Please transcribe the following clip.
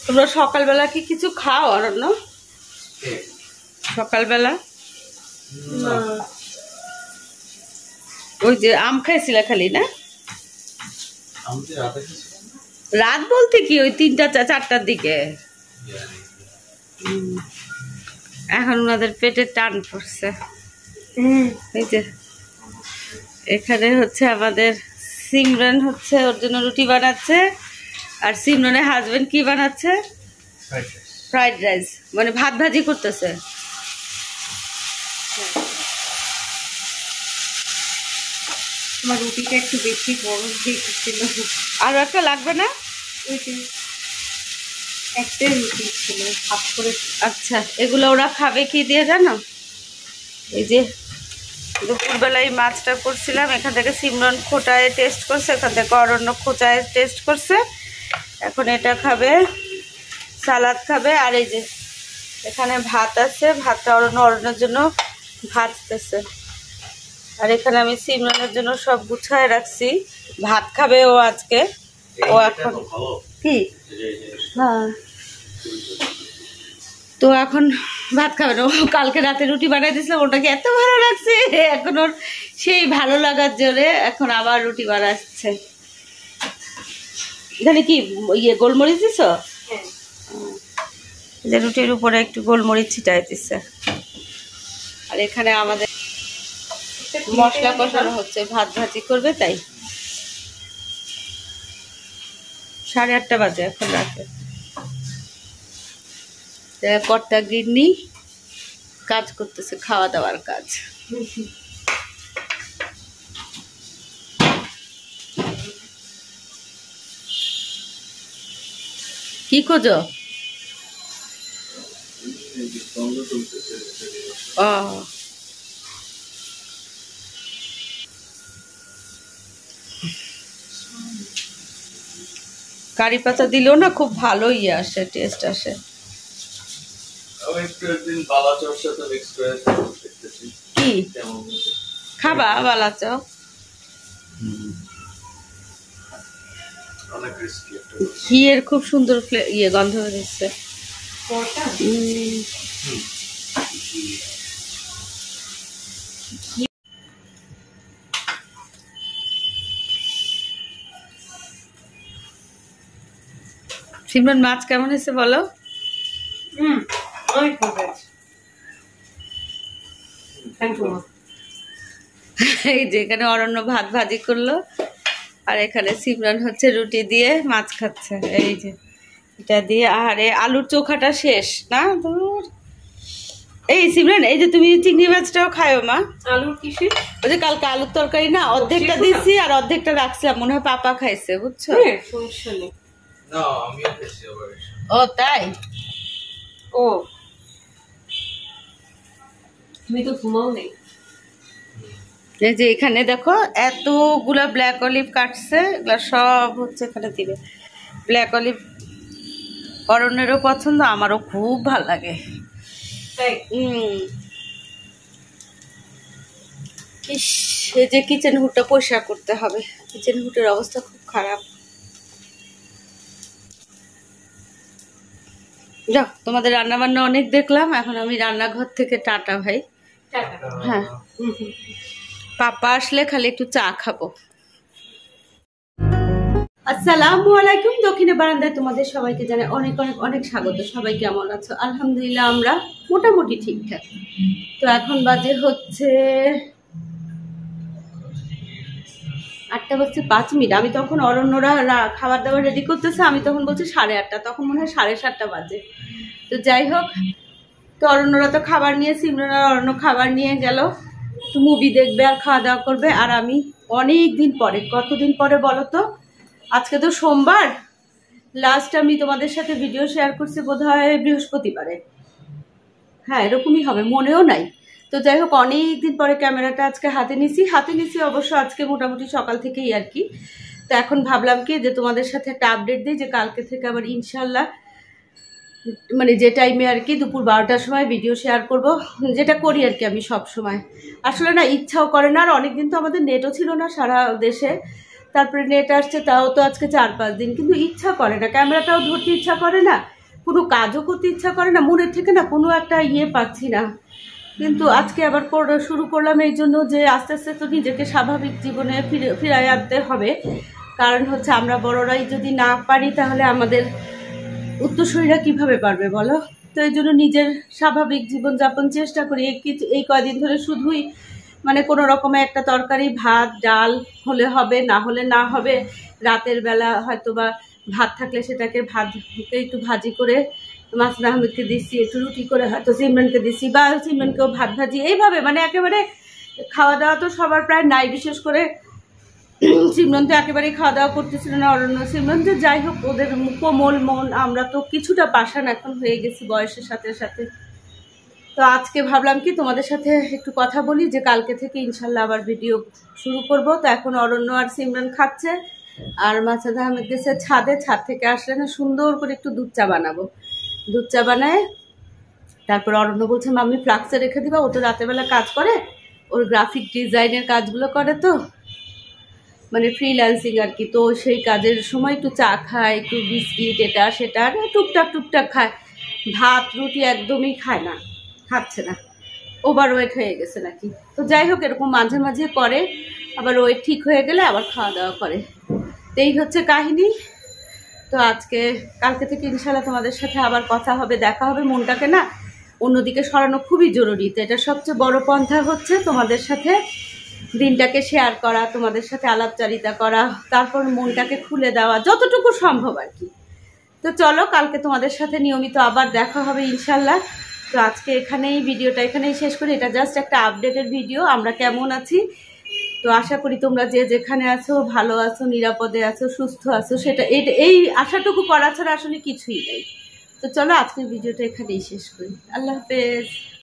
তোমরা সকালবেলা কি কিছু খাও অরণ্য? সকালবেলা ওই যে আম খাইছিল খালি না? রাত বলতে কি ওই 3টা 4টার দিকে। এখন ওনাদের পেটে টান পড়ছে। এই যে এখানে হচ্ছে আমাদের সিমরান হচ্ছে ওর জন্য রুটি বানাচ্ছে, আর সিমরানের হাজবেন্ড কি বানাচ্ছে? ফ্রাইড রাইস, মানে ভাত ভাজি করতেছে। আমার রুটিটা একটু বেশি বড় হয়েছিল। আরো একটা লাগবে না? একটাই রুটি ছিল, হাফ করে। আচ্ছা, এগুলো ওরা খাবে কি দিয়ে জানো? এই যে দুপুরবেলায় মাছটা করছিলাম, এখান থেকে সিমরন খোটায় টেস্ট করছে, এখান থেকে অরণ্য খোঁচায় টেস্ট করছে। এখন এটা খাবে, সালাদ খাবে, আর এই যে এখানে ভাত আছে, ভাতটা অরণ্যের জন্য ভাজতেছে। আর এখানে আমি সিমরনের জন্য সব গুছায় রাখছি। ভাত খাবে ও আজকে। ও এখন কি হ্যাঁ, তো এখন ভাত খাবে না। ও কালকে রাতে রুটি বানাই দিয়েছিলাম, ওটাকে এত ভালো লাগছে, এখন ওর সেই ভালো লাগার জোরে এখন আবার রুটি বানাচ্ছে। এখানে কি ইয়ে গোলমরিচ দিছ? যে রুটির উপরে একটু গোলমরিচ ছিটাই দিচ্ছে। আর এখানে আমাদের মশলা কষানো হচ্ছে, ভাত ভাজি করবে তাই। 8:30 বাজে এখন রাতে। কর্তা গিন্নি কাজ করতেছে, খাওয়া দাওয়ার কাজ। কি খোঁজো? ও কারি পাতা দিলেও না খুব ভালো ইয়ে আসে, টেস্ট আসে। কি খাবা বালা চপ? ঘিয়ের খুব সুন্দর ইয়ে গন্ধ বেরোচ্ছে। সিমরান মাছ কেমন হয়েছে বলো? এই যে এখানে অরণ্য ভাত ভাজি করলো, আর এখানে সিমরান হচ্ছে রুটি দিয়ে মাছ খাচ্ছে। এই যে এটা দিয়ে, আরে আলুর চোখাটা শেষ না দূর। এই সিমরান, এই যে তুমি চিংড়ি মাছটাও খায়ো মা। আলুর কিসে? ওই যে কালকে আলুর তরকারি না, অর্ধেকটা দিচ্ছি আর অর্ধেকটা রাখছিলাম, মনে হয় পাপা খাইছে, বুঝছো? সমস্যা নেই। ও তাই? ও তুমি তো ঘুমাও নেই। এই যে এখানে দেখো এতগুলা ব্ল্যাক অলিভ কাটছে, এগুলা সব হচ্ছে এখানে দিবে। ব্ল্যাক অলিভ অরণ্যেরও পছন্দ, আমারও খুব ভালো লাগে। ইস, এই যে কিচেন হুডটা পরিষ্কার করতে হবে, কিচেন হুডের অবস্থা খুব খারাপ। যাও, তোমাদের রান্না বান্না অনেক দেখলাম, এখন আমি রান্নাঘর থেকে টাটা ভাই। হ্যাঁ, পাপা আসলে খালি একটু চা খাবো। আসসালামু আলাইকুম। দক্ষিণে বারান্দায় তোমাদের সবাইকে জানাই অনেক অনেক অনেক স্বাগত। সবাই কেমন আছো? আলহামদুলিল্লাহ আমরা মোটামুটি ঠিকঠাক। তো এখন বাজে হচ্ছে 8:05। আমি তখন অরণ্যরা খাবার দাবার রেডি করতেছে, আমি তখন বলছি 8:30, তখন মনে হয় 7:30 বাজে। তো যাই হোক, তো অরণ্যরা তো খাবার নিয়ে, সিমরান আর অরণ্য খাবার নিয়ে গেল, তো মুভি দেখবে আর খাওয়া দাওয়া করবে। আর আমি অনেক দিন পরে, কতদিন পরে বলো তো, আজকে তো সোমবার, লাস্ট আমি তোমাদের সাথে ভিডিও শেয়ার করছি বোধহয় বৃহস্পতিবারে, হ্যাঁ এরকমই হবে, মনেও নাই। তো যাই হোক, অনেক দিন পরে ক্যামেরাটা আজকে হাতে নিছি অবশ্য আজকে মোটামুটি সকাল থেকেই আর কি। তো এখন ভাবলাম কি যে তোমাদের সাথে একটা আপডেট দিই, যে কালকে থেকে আবার ইনশাল্লাহ, মানে যে টাইমে আর কি দুপুর 12টার সময় ভিডিও শেয়ার করব, যেটা করি আর কি আমি সব সময়। আসলে না ইচ্ছাও করে না, আর অনেকদিন তো আমাদের নেটও ছিল না সারা দেশে, তারপরে নেট আসছে তাও তো আজকে 4-5 দিন, কিন্তু ইচ্ছা করে না, ক্যামেরাটাও ধরতে ইচ্ছা করে না। কোনো কাজও করতে ইচ্ছা করে না, মনের থেকে না কোনো একটা পাচ্ছি না। কিন্তু আজকে আবার শুরু করলাম এই জন্য যে আস্তে আস্তে তো নিজেকে স্বাভাবিক জীবনে ফিরাই আনতে হবে। কারণ হচ্ছে আমরা বড়রাই যদি না পারি তাহলে আমাদের উত্তরসূরিরা কিভাবে পারবে বলো? তো এই জন্য নিজের স্বাভাবিক জীবনযাপন চেষ্টা করি। এই কয়দিন ধরে শুধুই মানে কোনো রকমের একটা তরকারি, ভাত, ডাল হলে হবে, না হলে না হবে। রাতের বেলা হয়তো বা ভাত থাকলে সেটাকে একটু ভাজি করে মাসুদ আহমেদকে দিচ্ছি, একটু রুটি করে হয়তো সিমরানকে দিচ্ছি, বা সিমরানকেও ভাত ভাজি, এইভাবে মানে একেবারে খাওয়া দাওয়া তো সবার প্রায় নাই। বিশেষ করে সিমরান তো একেবারেই খাওয়া দাওয়া করতেছিল না, অরণ্য, সিমরান, তো যাই হোক ওদের কোমল মন, আমরা তো কিছুটা পাষাণ এখন হয়ে গেছি বয়সের সাথে সাথে। তো আজকে ভাবলাম কি তোমাদের সাথে একটু কথা বলি, যে কালকে থেকে ইনশাল্লাহ আবার ভিডিও শুরু করব। তো এখন অরণ্য আর সিমরান খাচ্ছে, আর মাসুদ আহমেদ গেছে ছাদে, ছাদ থেকে আসলে না সুন্দর করে একটু দুধ চা বানাবো। দুধ চা বানায় তারপর অরণ্য বলছে মাম্মি ফ্লাক্সে রেখে দিবা, ও তো রাতেরবেলা কাজ করে, ওর গ্রাফিক ডিজাইনের কাজগুলো করে, তো মানে ফ্রিল্যান্সিং আর কি। তো সেই কাজের সময় একটু চা খায়, একটু বিস্কিট, এটা সেটা টুকটাক খায়। ভাত রুটি একদমই খায় না, খাচ্ছে না, ওভার ওয়েট হয়ে গেছে নাকি। তো যাই হোক এরকম মাঝে মাঝে করে, আবার ওয়েট ঠিক হয়ে গেলে আবার খাওয়া দাওয়া করে। তো এই হচ্ছে কাহিনী। তো কালকে থেকে ইনশাল্লাহ তোমাদের সাথে আবার কথা হবে, দেখা হবে। মনটাকে না অন্যদিকে সরানো খুবই জরুরি। তো এটা সবচেয়ে বড় পন্থা হচ্ছে তোমাদের সাথে দিনটাকে শেয়ার করা, তোমাদের সাথে আলাপচারিতা করা, তারপর মনটাকে খুলে দেওয়া যতটুকু সম্ভব আর কি। তো চলো কালকে তোমাদের সাথে নিয়মিত আবার দেখা হবে ইনশাল্লাহ। তো আজকে ভিডিওটা এখানেই শেষ করি। এটা জাস্ট একটা আপডেটের ভিডিও, আমরা কেমন আছি। তো আশা করি তোমরা যে যেখানে আছো ভালো আছো, নিরাপদে আছো, সুস্থ আছো, এই আশাটুকু করা ছাড়া আসলে কিছুই নেই। তো চলো আজকের ভিডিওটা এখানেই শেষ করি। আল্লাহ হাফেজ।